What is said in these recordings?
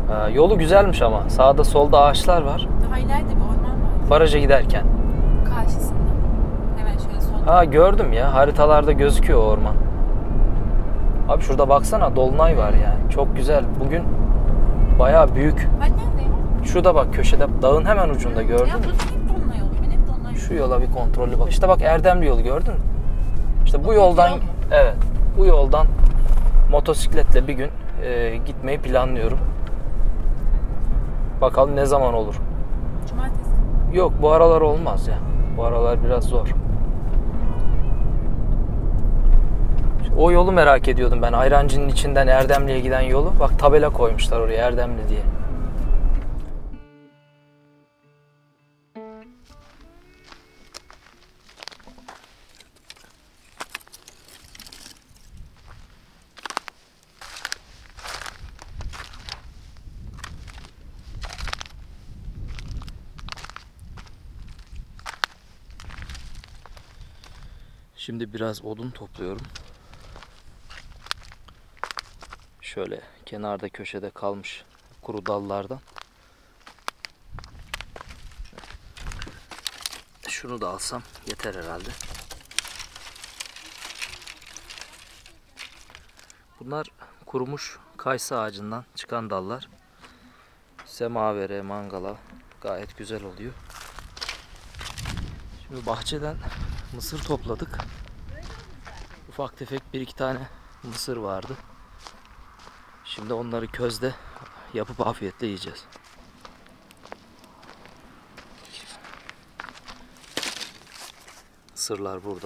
Yolu güzelmiş ama. Sağda solda ağaçlar var. Daha ileride bir orman var. Baraja giderken. Karşısında. Hemen şöyle solda. Gördüm ya. Haritalarda gözüküyor o orman. Abi şurada baksana, dolunay var yani. Çok güzel. Bugün bayağı büyük. Ben neredeyim? Şurada bak, köşede, dağın hemen ucunda, gördün Ya mü? burası hep dolunay oluyor. Ben hep dolunay. Şu yola bir kontrollü bak. İşte bak, Erdemli yolu gördün mü? İşte bu yoldan, yol mu? evet, bu yoldan motosikletle bir gün gitmeyi planlıyorum. Bakalım ne zaman olur. Cumartesi. Yok, bu aralar olmaz ya. Bu aralar biraz zor. O yolu merak ediyordum ben. Ayrancı'nın içinden Erdemli'ye giden yolu. Bak, tabela koymuşlar oraya, Erdemli diye. Şimdi biraz odun topluyorum. Şöyle kenarda köşede kalmış kuru dallardan. Şunu da alsam yeter herhalde. Bunlar kurumuş kayısı ağacından çıkan dallar. Semavere, mangala gayet güzel oluyor. Şimdi bahçeden mısır topladık. Ufak tefek bir iki tane mısır vardı. Şimdi onları közde yapıp afiyetle yiyeceğiz. Mısırlar burada.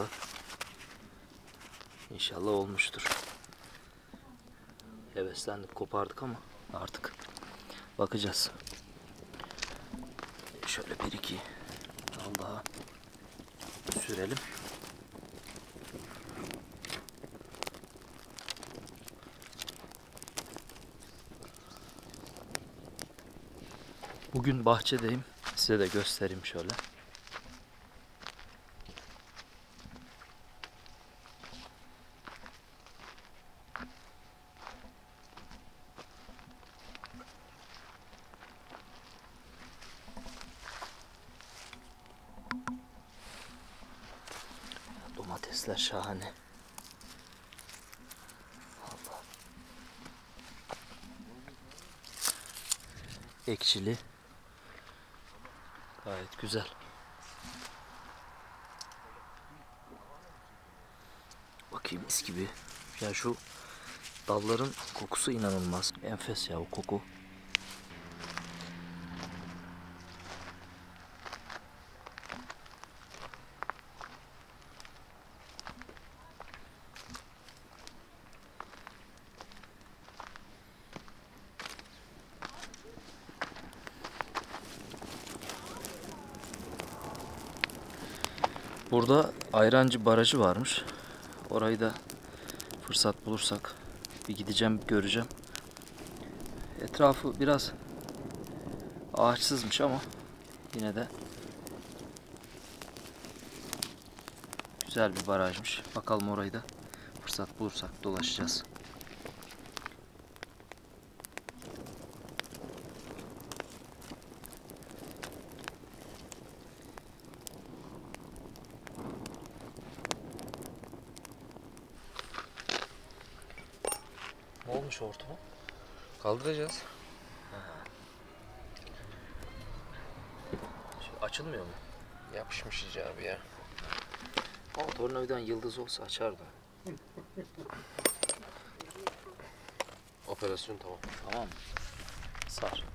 İnşallah olmuştur. Heveslendik, kopardık ama artık bakacağız. Şöyle bir iki dal daha sürelim. Bugün bahçedeyim. Size de göstereyim şöyle. Domatesler şahane. Allah. Ekşili. Gayet güzel. Bakayım, mis gibi. Ya şu dalların kokusu inanılmaz. Enfes ya o koku. Burada Ayrancı Barajı varmış. Orayı da fırsat bulursak bir gideceğim, göreceğim. Etrafı biraz ağaçsızmış ama yine de güzel bir barajmış. Bakalım, orayı da fırsat bulursak dolaşacağız. Ne olmuş hortumu? Kaldıracağız. Açılmıyor mu? Yapışmış iyice abi ya. Ama tornavidan yıldız olsa açardım. Operasyon tamam. Tamam mı? Sar.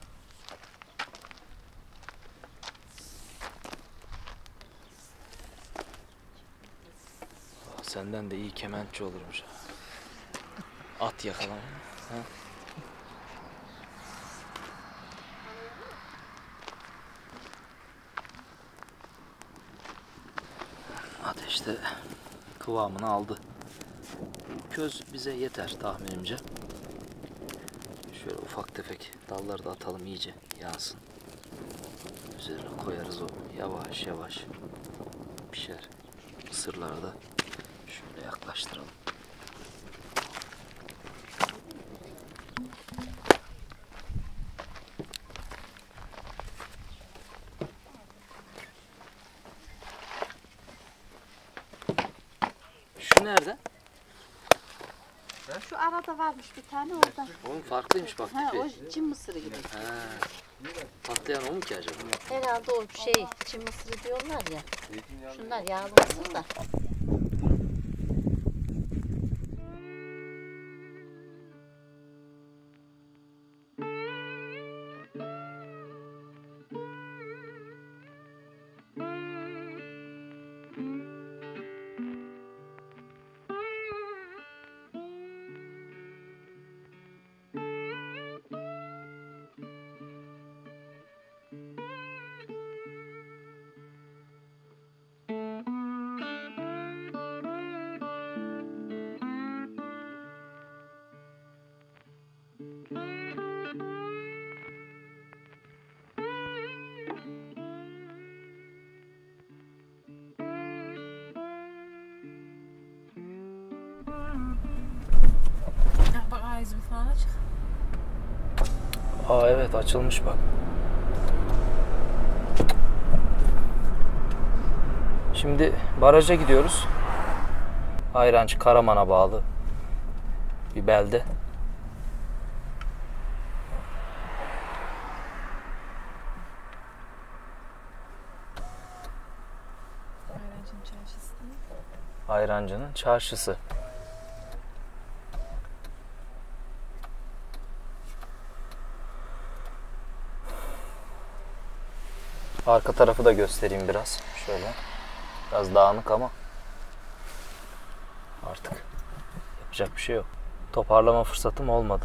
Senden de iyi kemençi olurmuş. At yakalama. Ha? Ateşte kıvamını aldı. Köz bize yeter tahminimce. Şöyle ufak tefek dalları da atalım, iyice yansın. Üzerine koyarız, o yavaş yavaş pişer. Mısırları da şöyle yaklaştıralım. Öbürü nerede? Şu arada varmış bir tane orada. Onun farklıymış bak Ha, tipi. o Çin mısırı gibi. Ha. Patlayan o mu ki acaba? Herhalde o Çin mısırı diyorlar ya. Şunlar yağlı mısır da. Bak ağzım falan açık. Aa evet açılmış bak. Şimdi baraja gidiyoruz. Ayrancı Karaman'a bağlı bir belde. Ayrancı'nın çarşısı. Ayrancı'nın çarşısı. Arka tarafı da göstereyim biraz. Şöyle. Biraz dağınık ama artık yapacak bir şey yok. Toparlama fırsatım olmadı.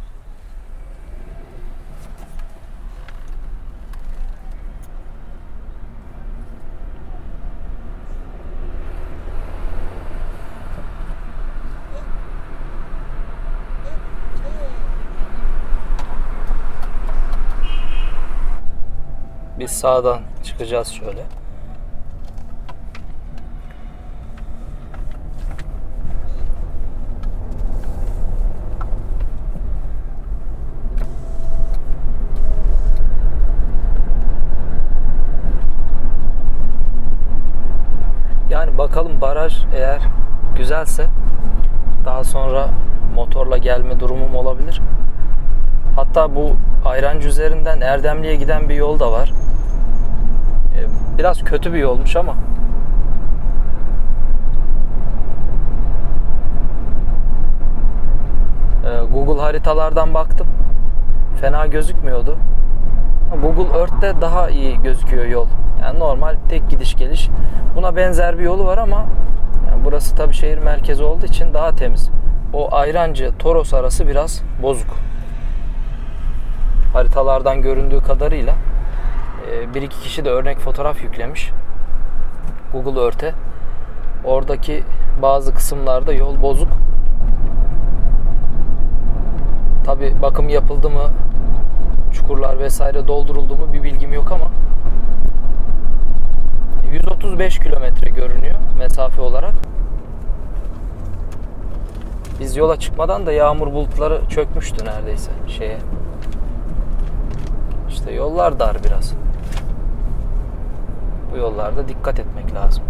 Biz sağdan çıkacağız şöyle. Yani bakalım baraj eğer güzelse daha sonra motorla gelme durumum olabilir. Hatta bu Ayrancı üzerinden Erdemli'ye giden bir yol da var. Biraz kötü bir yolmuş ama Google haritalardan baktım. Fena gözükmüyordu. Google Earth'te daha iyi gözüküyor yol. Yani normal tek gidiş geliş. Buna benzer bir yolu var ama yani burası tabii şehir merkezi olduğu için daha temiz. O Ayrancı Toros arası biraz bozuk. Haritalardan göründüğü kadarıyla bir iki kişi de örnek fotoğraf yüklemiş Google Earth'e. Oradaki bazı kısımlarda yol bozuk. Tabi bakım yapıldı mı, çukurlar vesaire dolduruldu mu bir bilgim yok ama 135 kilometre görünüyor mesafe olarak. Biz yola çıkmadan da yağmur bulutları çökmüştü neredeyse şeye. İşte yollar dar biraz. Bu yollarda dikkat etmek lazım.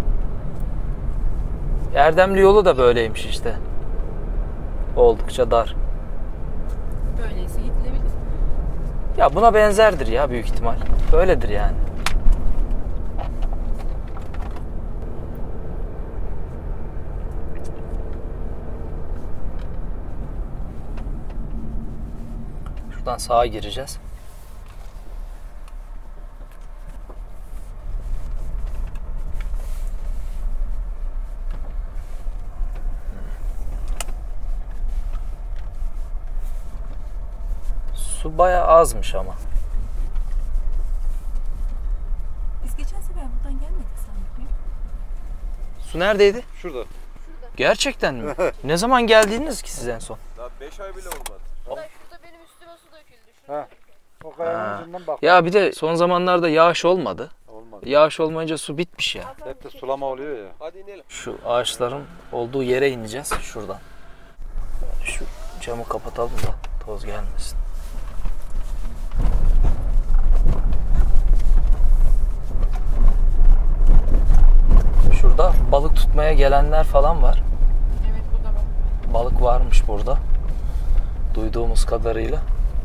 Erdemli yolu da böyleymiş işte. Oldukça dar. Böyleyse gidilebilir. Ya buna benzerdir ya büyük ihtimal. Böyledir yani. Şuradan sağa gireceğiz. Su bayağı azmış ama. Biz geçen sefer buradan gelmedik sanki. Su neredeydi? Şurada. Gerçekten mi? Ne zaman geldiniz ki siz en son? Daha 5 ay bile olmadı. Şurada benim üstüme su döküldü. Ha. O kayanın ucundan bak. Ya bir de son zamanlarda yağış olmadı. Olmadı. Yağış olmayınca su bitmiş ya. Hep de sulama oluyor ya. Hadi inelim. Şu ağaçların olduğu yere ineceğiz şuradan. Şu camı kapatalım da toz gelmesin. Şurada balık tutmaya gelenler falan var. balık varmış burada. Duyduğumuz kadarıyla.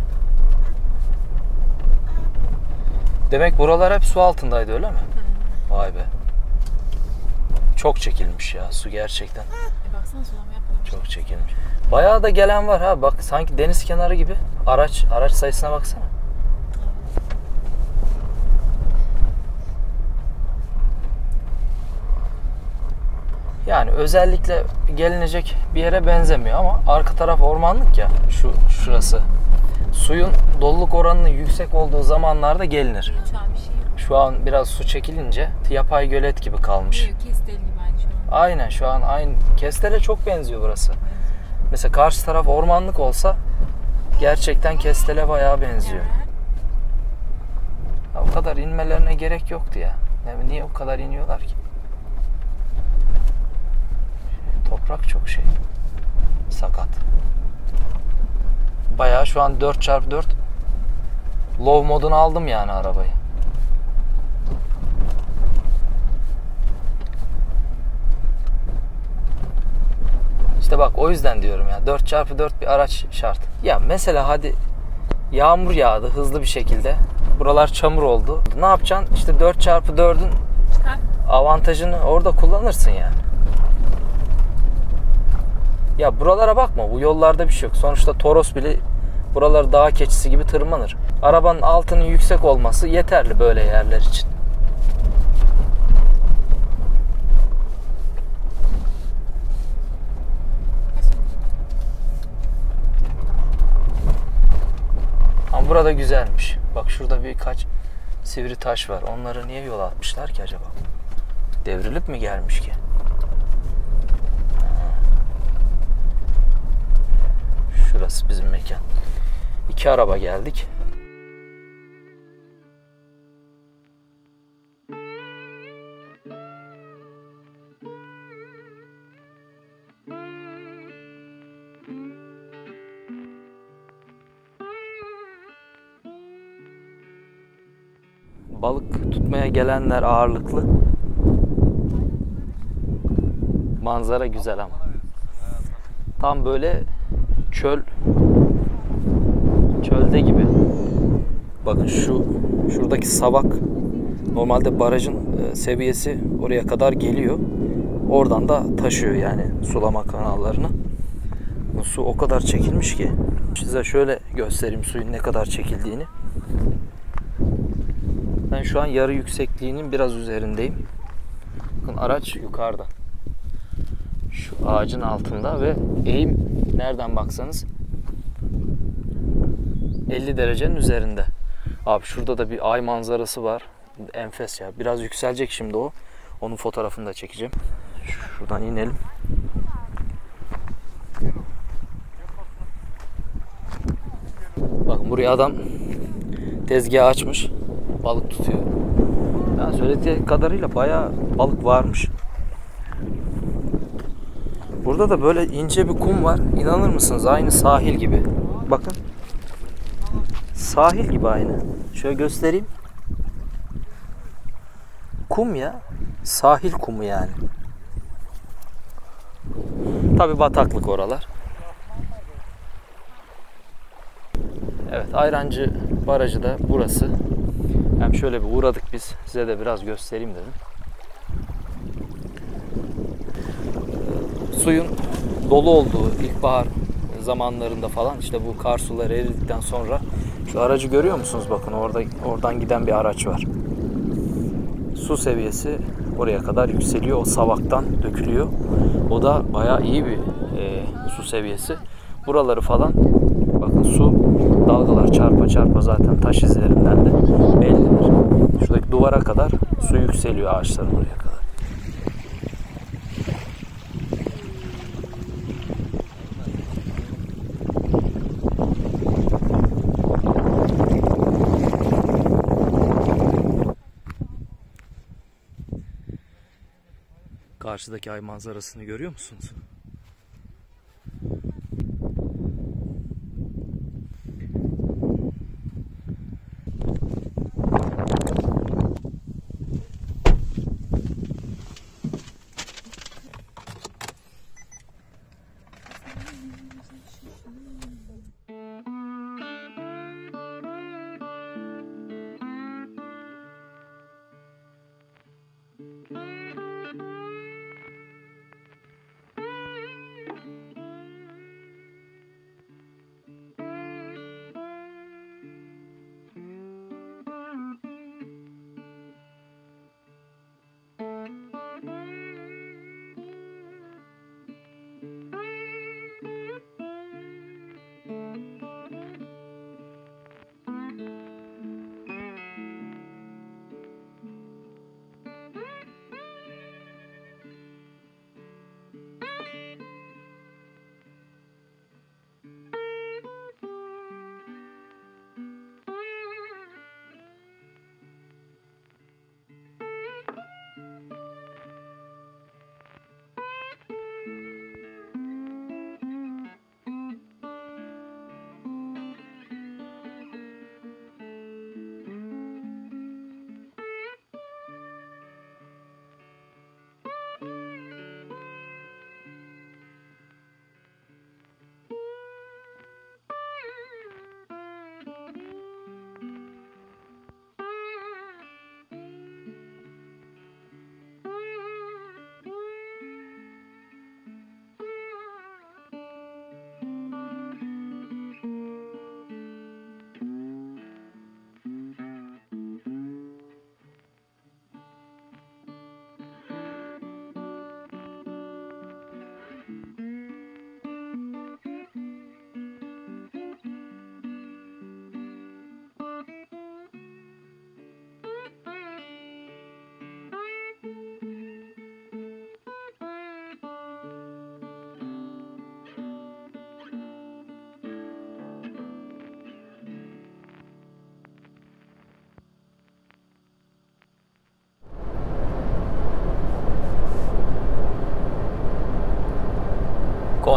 Demek buralar hep su altındaydı, öyle mi? Vay be. Çok çekilmiş ya su gerçekten. Baksana sulama yapmamış. Çok çekilmiş. Bayağı da gelen var ha. Bak sanki deniz kenarı gibi. Araç sayısına baksana. Yani özellikle gelinecek bir yere benzemiyor ama arka taraf ormanlık ya. Şurası. Suyun doluluk oranının yüksek olduğu zamanlarda gelinir. Şu an bir şey yok. Şu an biraz su çekilince yapay gölet gibi kalmış. Büyük kestel gibi aynı şu an. Aynen, şu an aynı. Kestel'e çok benziyor burası. Mesela karşı taraf ormanlık olsa gerçekten Kestel'e bayağı benziyor. Ya, o kadar inmelerine gerek yoktu ya. Niye o kadar iniyorlar ki? Toprak çok sakat. Bayağı şu an 4x4 low modunu aldım yani arabayı. İşte bak o yüzden diyorum ya, 4x4 bir araç şart. Ya mesela hadi yağmur yağdı hızlı bir şekilde. Buralar çamur oldu. Ne yapacaksın? İşte 4x4'ün avantajını orada kullanırsın yani. Ya buralara bakma, bu yollarda bir şey yok. Sonuçta Toros bile buraları dağ keçisi gibi tırmanır. Arabanın altının yüksek olması yeterli böyle yerler için. Ama burada güzelmiş. Bak şurada birkaç sivri taş var. Onları niye yola atmışlar ki acaba? Devrilip mi gelmiş ki? Şurası bizim mekan. 2 araba geldik. Balık tutmaya gelenler ağırlıklı. Manzara güzel ama. Tam böyle çölde gibi. Bakın şuradaki savak normalde barajın seviyesi oraya kadar geliyor. Oradan da taşıyor yani sulama kanallarını. Bu su o kadar çekilmiş ki. Size şöyle göstereyim suyun ne kadar çekildiğini. Ben şu an yarı yüksekliğinin biraz üzerindeyim. Bakın araç yukarıda. Şu ağacın altında ve eğim nereden baksanız 50 derecenin üzerinde. Abi şurada da bir ay manzarası var. Enfes ya. Biraz yükselecek şimdi o. Onun fotoğrafını da çekeceğim. Şuradan inelim. Bakın buraya adam tezgah açmış. Balık tutuyor. Yani söylediği kadarıyla bayağı balık varmış. Burada da böyle ince bir kum var. İnanır mısınız? Aynı sahil gibi. Bakın. Sahil gibi aynı. Şöyle göstereyim. Kum ya. Sahil kumu yani. Tabii bataklık oralar. Evet, Ayrancı Barajı da burası. Hem şöyle bir uğradık biz. Size de biraz göstereyim dedim. Suyun dolu olduğu ilkbahar zamanlarında falan, işte bu kar suları eridikten sonra şu aracı görüyor musunuz? Bakın oradan giden bir araç var. Su seviyesi oraya kadar yükseliyor. O savaktan dökülüyor. O da bayağı iyi bir su seviyesi. Buraları falan bakın su dalgalar çarpa çarpa zaten taş izlerinden de bellidir. Şuradaki duvara kadar su yükseliyor ağaçların oraya kadar. Karşıdaki ay manzarasını görüyor musunuz?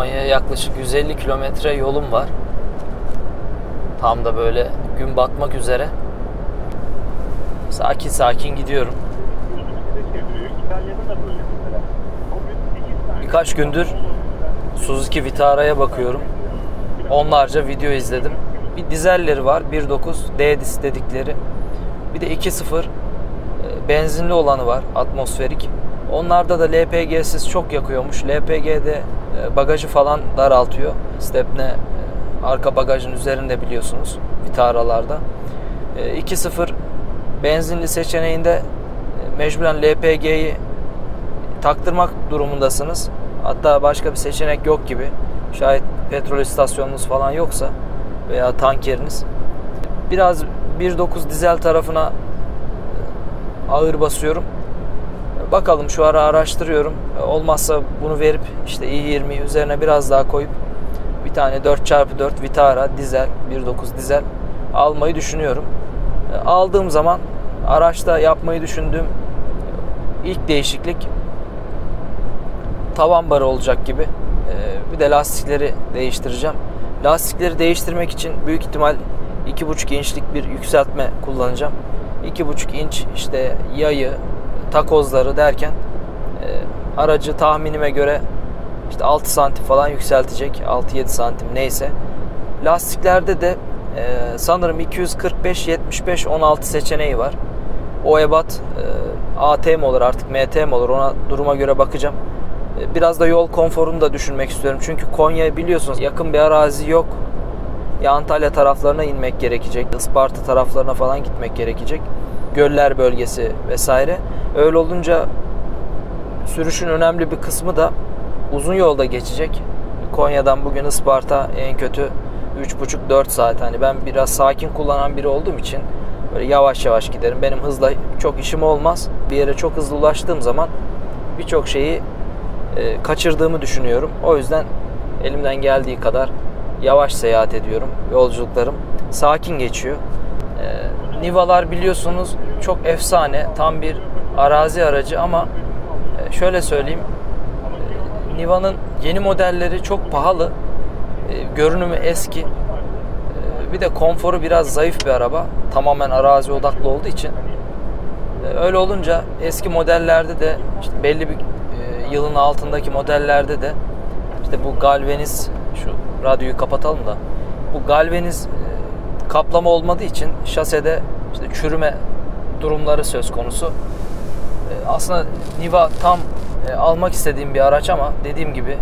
Konya'ya yaklaşık 150 kilometre yolum var. Tam da böyle gün batmak üzere. Sakin sakin gidiyorum. Birkaç gündür Suzuki Vitara'ya bakıyorum. Onlarca video izledim. Bir dizelleri var. 1.9 D-Dis dedikleri. Bir de 2.0 benzinli olanı var. Atmosferik. Onlarda da LPG'siz çok yakıyormuş. LPG'de bagajı falan daraltıyor. Stepne arka bagajın üzerinde biliyorsunuz Vitara'larda. 2.0 benzinli seçeneğinde mecburen LPG'yi taktırmak durumundasınız. Hatta başka bir seçenek yok gibi. Şayet petrol istasyonunuz falan yoksa veya tankeriniz. Biraz 1.9 dizel tarafına ağır basıyorum. Bakalım, şu ara araştırıyorum. Olmazsa bunu verip işte i20 üzerine biraz daha koyup bir tane 4x4 Vitara dizel, 1.9 dizel almayı düşünüyorum. Aldığım zaman araçta yapmayı düşündüğüm ilk değişiklik tavan barı olacak gibi. Bir de lastikleri değiştireceğim. Lastikleri değiştirmek için büyük ihtimal 2,5 inçlik bir yükseltme kullanacağım. 2,5 inç işte yayı, takozları derken aracı tahminime göre işte 6 santim falan yükseltecek. 6-7 santim neyse. Lastiklerde de sanırım 245-75-16 seçeneği var. O ebat AT mi olur artık MT mi olur, ona duruma göre bakacağım. Biraz da yol konforunu da düşünmek istiyorum. Çünkü Konya biliyorsunuz yakın bir arazi yok. Ya Antalya taraflarına inmek gerekecek. Isparta taraflarına falan gitmek gerekecek. Göller bölgesi vesaire. Öyle olunca sürüşün önemli bir kısmı da uzun yolda geçecek. Konya'dan bugün Isparta en kötü 3,5-4 saat. Hani ben biraz sakin kullanan biri olduğum için böyle yavaş yavaş giderim. Benim hızla çok işim olmaz. Bir yere çok hızlı ulaştığım zaman birçok şeyi kaçırdığımı düşünüyorum. O yüzden elimden geldiği kadar yavaş seyahat ediyorum. Yolculuklarım sakin geçiyor. Niva'lar biliyorsunuz çok efsane. Tam bir arazi aracı ama şöyle söyleyeyim. Niva'nın yeni modelleri çok pahalı. Görünümü eski. Bir de konforu biraz zayıf bir araba. Tamamen arazi odaklı olduğu için. Öyle olunca eski modellerde de işte belli bir yılın altındaki modellerde de işte bu galvaniz, şu radyoyu kapatalım da, bu galvaniz kaplama olmadığı için şasede işte çürüme durumları söz konusu. Aslında Niva tam almak istediğim bir araç ama dediğim gibi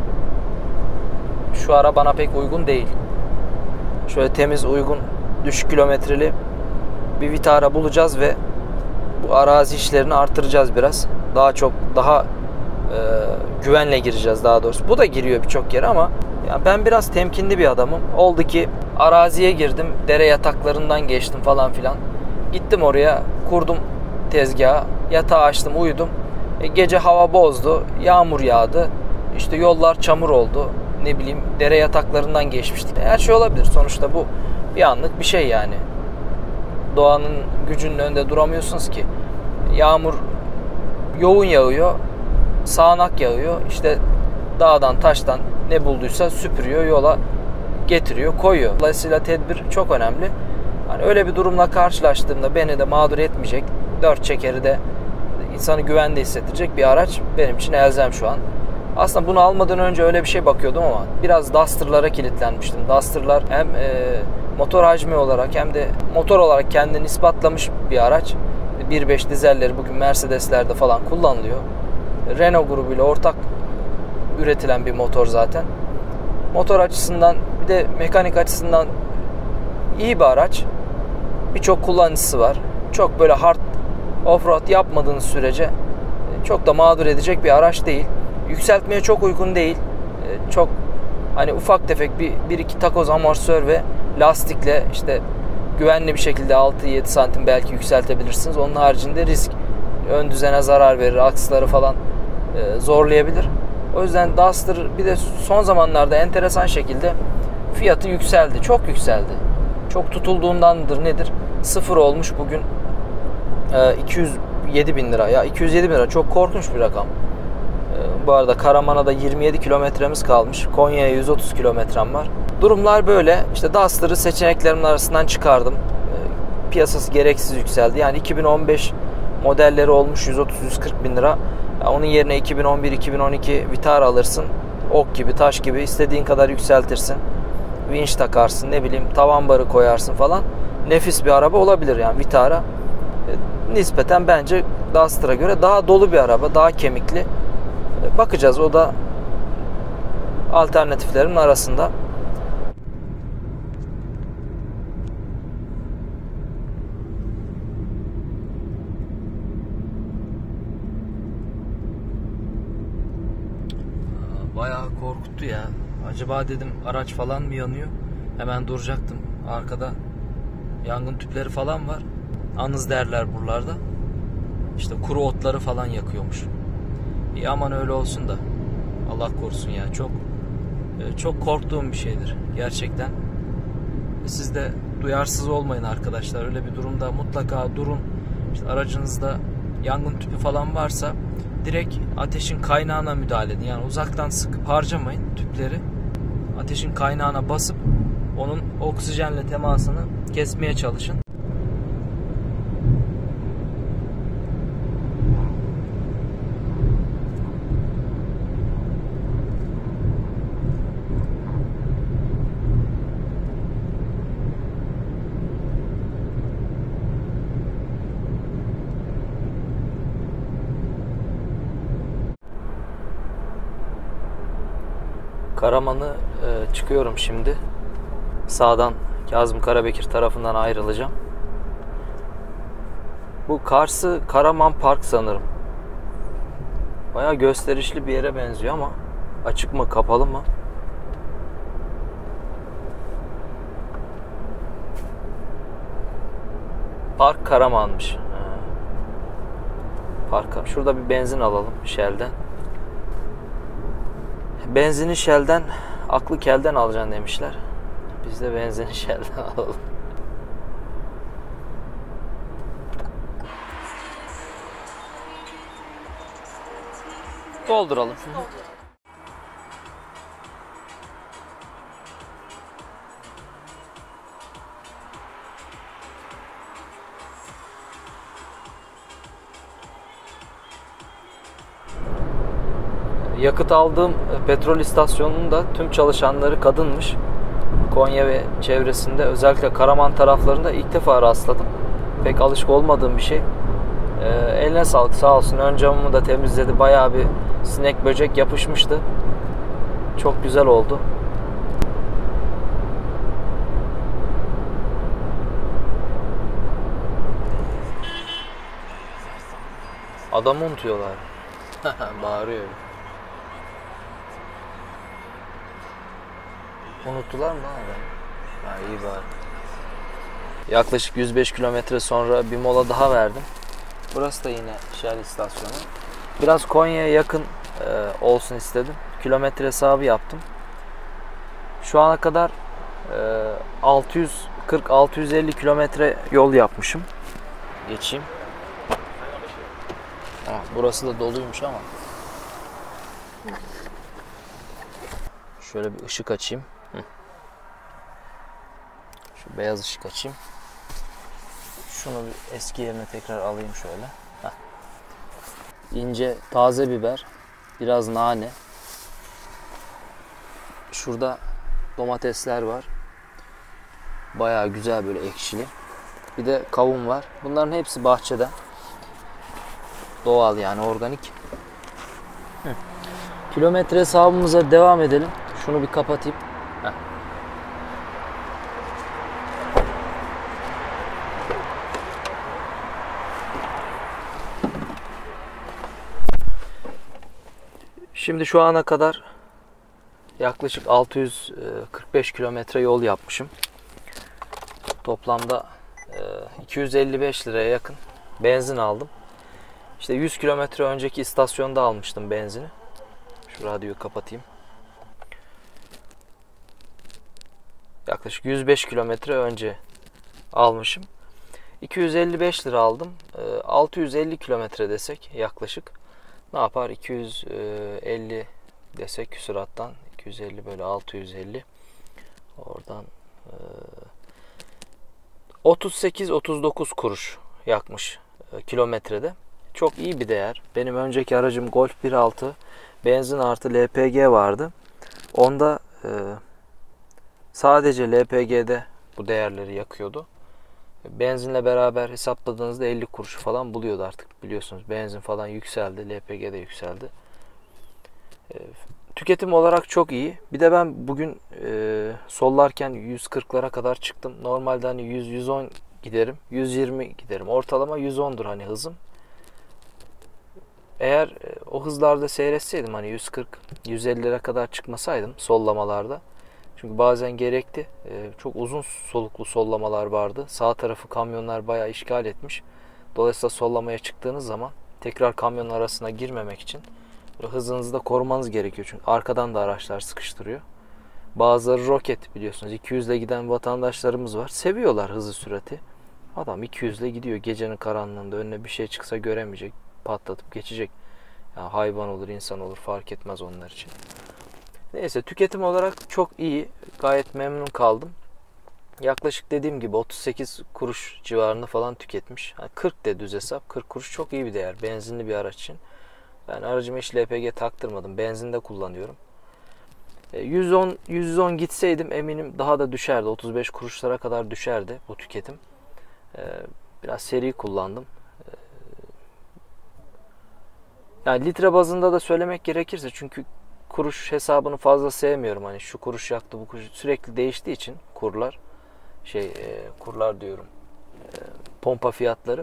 şu ara bana pek uygun değil. Şöyle temiz, uygun, düşük kilometreli bir Vitara bulacağız ve bu arazi işlerini arttıracağız biraz. Daha güvenle gireceğiz daha doğrusu. Bu da giriyor birçok yere ama ya ben biraz temkinli bir adamım. Oldu ki araziye girdim, dere yataklarından geçtim falan filan. Gittim oraya, kurdum tezgahı, yatağı açtım, uyudum. Gece hava bozdu, yağmur yağdı. İşte yollar çamur oldu. Ne bileyim, dere yataklarından geçmiştik. Her şey olabilir. Sonuçta bu bir anlık bir şey yani. Doğanın gücünün önünde duramıyorsunuz ki. Yağmur yoğun yağıyor, sağanak yağıyor. İşte dağdan taştan ne bulduysa süpürüyor, yola getiriyor, koyuyor. Dolayısıyla tedbir çok önemli. Hani öyle bir durumla karşılaştığımda beni de mağdur etmeyecek, dört çekeri de insanı güvende hissettirecek bir araç benim için elzem şu an. Aslında bunu almadan önce öyle bir şey bakıyordum ama biraz Duster'lara kilitlenmiştim. Duster'lar hem motor hacmi olarak hem de motor olarak kendini ispatlamış bir araç. 1.5 dizelleri bugün Mercedes'lerde falan kullanılıyor. Renault grubuyla ortak üretilen bir motor zaten. Motor açısından bir de mekanik açısından iyi bir araç. Birçok kullanıcısı var. Çok böyle hard off-road yapmadığınız sürece çok da mağdur edecek bir araç değil. Yükseltmeye çok uygun değil. Çok hani ufak tefek bir iki takoz amortisör ve lastikle işte güvenli bir şekilde 6-7 santim belki yükseltebilirsiniz. Onun haricinde risk, ön düzene zarar verir, aksları falan zorlayabilir. O yüzden Duster bir de son zamanlarda enteresan şekilde fiyatı yükseldi. Çok yükseldi. Çok tutulduğundandır nedir? Sıfır olmuş bugün 207 bin lira. Ya 207 bin lira çok korkunç bir rakam. Bu arada Karaman'a da 27 kilometremiz kalmış. Konya'ya 130 kilometrem var. Durumlar böyle. İşte Duster'ı seçeneklerimin arasından çıkardım. Piyasası gereksiz yükseldi. Yani 2015 modelleri olmuş 130-140 bin lira. Yani onun yerine 2011-2012 Vitara alırsın. Ok gibi, taş gibi istediğin kadar yükseltirsin. Vinç takarsın, ne bileyim tavan barı koyarsın falan. Nefis bir araba olabilir yani Vitara. Nispeten bence Duster'a göre daha dolu bir araba, daha kemikli. Bakacağız, o da alternatiflerin arasında. Bayağı korkuttu ya. Acaba dedim araç falan mı yanıyor? Hemen duracaktım. Arkada yangın tüpleri falan var. Anız derler buralarda. İşte kuru otları falan yakıyormuş. İyi, aman öyle olsun da. Allah korusun ya. Çok korktuğum bir şeydir. Gerçekten. Siz de duyarsız olmayın arkadaşlar. Öyle bir durumda mutlaka durun. İşte aracınızda yangın tüpü falan varsa direkt ateşin kaynağına müdahale edin. Yani uzaktan sıkıp harcamayın tüpleri. Ateşin kaynağına basıp onun oksijenle temasını kesmeye çalışın. Karaman'ı çıkıyorum şimdi. Sağdan Kazım Karabekir tarafından ayrılacağım. Bu karşı Karaman Park sanırım. Bayağı gösterişli bir yere benziyor ama açık mı kapalı mı? Park Karaman'mış. Park. Şurada bir benzin alalım Shell'den. Benzini Shell'den, aklı kelden alacaksın demişler. Biz de benzini Shell'den alalım. Dolduralım. Yakıt aldığım petrol istasyonunda tüm çalışanları kadınmış. Konya ve çevresinde, özellikle Karaman taraflarında ilk defa rastladım. Pek alışık olmadığım bir şey. Eline sağlık, sağ olsun. Ön camımı da temizledi. Bayağı bir sinek böcek yapışmıştı. Çok güzel oldu. Adamı unutuyorlar. Bağırıyor. Unuttular mı adam? Ha, iyi bari. Yaklaşık 105 kilometre sonra bir mola daha verdim. Burası da yine Shell istasyonu. Biraz Konya'ya yakın olsun istedim. Kilometre hesabı yaptım. Şu ana kadar 640-650 kilometre yol yapmışım. Geçeyim. Burası da doluymuş ama. Şöyle bir ışık açayım. Şu beyaz ışık açayım. Şunu bir eski yerine tekrar alayım şöyle. Heh. İnce taze biber, biraz nane. Şurada domatesler var. Bayağı güzel, böyle ekşili. Bir de kavun var. Bunların hepsi bahçeden. Doğal yani, organik. Kilometre hesabımıza devam edelim. Şunu bir kapatayım. Heh. Şimdi şu ana kadar yaklaşık 645 kilometre yol yapmışım. Toplamda 255 liraya yakın benzin aldım. İşte 100 kilometre önceki istasyonda almıştım benzini. Şu radyoyu kapatayım. Yaklaşık 105 kilometre önce almışım. 255 lira aldım. 650 kilometre desek yaklaşık. Ne yapar? 250 desek küsurattan 250 bölü 650 oradan 38-39 kuruş yakmış kilometrede. Çok iyi bir değer. Benim önceki aracım Golf 1.6 benzin artı LPG vardı. Onda sadece LPG'de bu değerleri yakıyordu. Benzinle beraber hesapladığınızda 50 kuruşu falan buluyordu artık, biliyorsunuz. Benzin falan yükseldi, LPG de yükseldi. Tüketim olarak çok iyi. Bir de ben bugün sollarken 140'lara kadar çıktım. Normalde hani 100-110 giderim, 120 giderim. Ortalama 110'dur hani hızım. Eğer o hızlarda seyretseydim, hani 140-150'lere kadar çıkmasaydım sollamalarda. Çünkü bazen gerekti. Çok uzun soluklu sollamalar vardı. Sağ tarafı kamyonlar bayağı işgal etmiş. Dolayısıyla sollamaya çıktığınız zaman tekrar kamyonun arasına girmemek için hızınızı da korumanız gerekiyor. Çünkü arkadan da araçlar sıkıştırıyor. Bazıları roket, biliyorsunuz. 200 ile giden vatandaşlarımız var. Seviyorlar hızı, sürati. Adam 200 ile gidiyor. Gecenin karanlığında önüne bir şey çıksa göremeyecek. Patlatıp geçecek. Yani hayvan olur, insan olur, fark etmez onlar için. Neyse, tüketim olarak çok iyi. Gayet memnun kaldım. Yaklaşık dediğim gibi 38 kuruş civarında falan tüketmiş. Yani 40 de düz hesap. 40 kuruş çok iyi bir değer benzinli bir araç için. Ben aracıma hiç LPG taktırmadım. Benzinde kullanıyorum. 110 gitseydim eminim daha da düşerdi. 35 kuruşlara kadar düşerdi bu tüketim. Biraz seri kullandım. Yani litre bazında da söylemek gerekirse, çünkü kuruş hesabını fazla sevmiyorum. Hani şu kuruş yaktı, bu kuruş sürekli değiştiği için kurlar, kurlar diyorum, pompa fiyatları.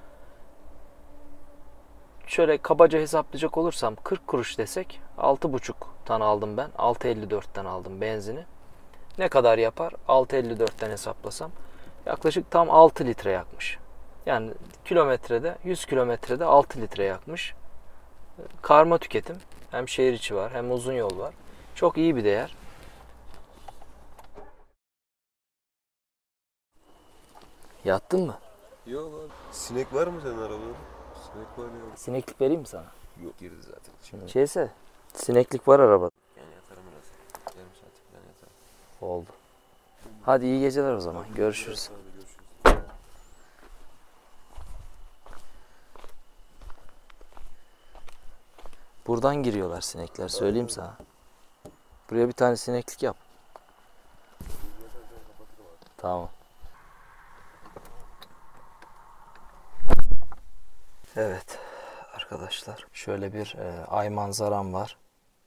Şöyle kabaca hesaplayacak olursam 40 kuruş desek 6,5'tan aldım ben. 6,54'ten aldım benzini. Ne kadar yapar? 6,54'ten hesaplasam yaklaşık tam 6 litre yakmış. Yani kilometrede, 100 kilometrede 6 litre yakmış. Karma tüketim. Hem şehir içi var, hem uzun yol var. Çok iyi bir değer. Yattın mı? Yok abi. Sinek var mı senin arabada? Sinek var ya. Sineklik vereyim mi sana? Yok, girdi zaten. Şimdi Şeyse, sineklik var arabada. ben yatarım biraz. Yarım saat ben yatarım. Oldu. Hadi iyi geceler o zaman. Görüşürüz. Hadi görüşürüz. Buradan giriyorlar sinekler, söyleyeyim sana. Buraya bir tane sineklik yap. Tamam. Evet arkadaşlar, şöyle bir ay manzaram var.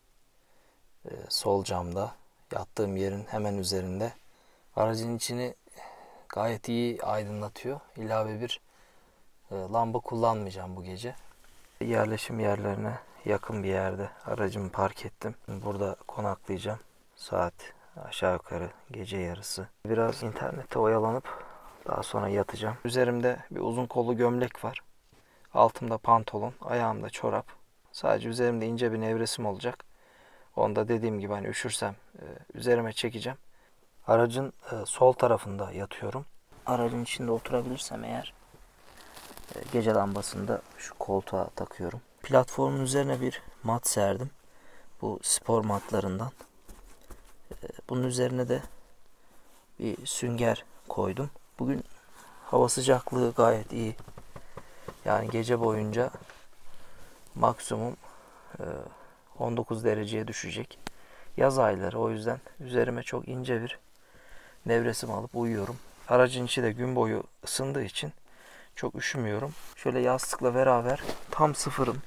Sol camda, yattığım yerin hemen üzerinde. Aracın içini gayet iyi aydınlatıyor. İlave bir lamba kullanmayacağım bu gece. Yerleşim yerlerine yakın bir yerde aracımı park ettim. Burada konaklayacağım. Saat aşağı yukarı gece yarısı. Biraz internette oyalanıp daha sonra yatacağım. Üzerimde bir uzun kollu gömlek var. Altımda pantolon, ayağımda çorap. Sadece üzerimde ince bir nevresim olacak. Onda dediğim gibi hani üşürsem üzerime çekeceğim. Aracın sol tarafında yatıyorum. Aracın içinde oturabilirsem eğer gece lambasını da şu koltuğa takıyorum. Platformun üzerine bir mat serdim. Bu spor matlarından. Bunun üzerine de bir sünger koydum. Bugün hava sıcaklığı gayet iyi. Yani gece boyunca maksimum 19 dereceye düşecek. Yaz ayları, o yüzden üzerime çok ince bir nevresim alıp uyuyorum. Aracın içi de gün boyu ısındığı için çok üşümüyorum. Şöyle yastıkla beraber tam sıfırım.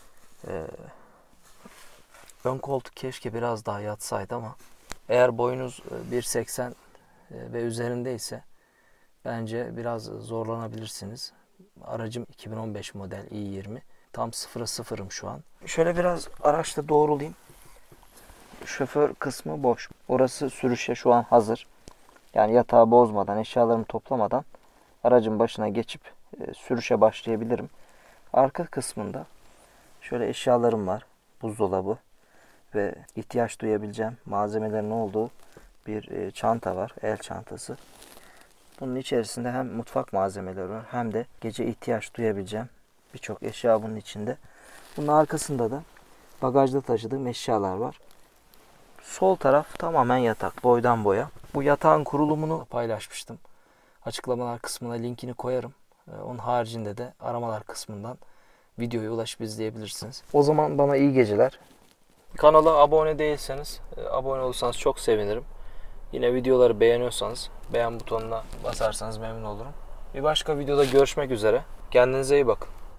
Ön koltuk keşke biraz daha yatsaydı ama eğer boyunuz 1.80 ve üzerindeyse bence biraz zorlanabilirsiniz. Aracım 2015 model i20. Tam sıfıra sıfırım şu an. Şöyle biraz araçta doğrulayayım. Şoför kısmı boş. Orası sürüşe şu an hazır. Yani yatağı bozmadan, eşyalarımı toplamadan aracın başına geçip sürüşe başlayabilirim. Arka kısmında şöyle eşyalarım var. Buzdolabı ve ihtiyaç duyabileceğim malzemelerin olduğu bir çanta var. El çantası. Bunun içerisinde hem mutfak malzemeleri var hem de gece ihtiyaç duyabileceğim birçok eşya bunun içinde. Bunun arkasında da bagajda taşıdığım eşyalar var. Sol taraf tamamen yatak, boydan boya. Bu yatağın kurulumunu paylaşmıştım. Açıklamalar kısmına linkini koyarım. Onun haricinde de aramalar kısmından videoya ulaşıp izleyebilirsiniz. O zaman bana iyi geceler. Kanala abone değilseniz, abone olursanız çok sevinirim. Yine videoları beğeniyorsanız beğen butonuna basarsanız memnun olurum. Bir başka videoda görüşmek üzere. Kendinize iyi bakın.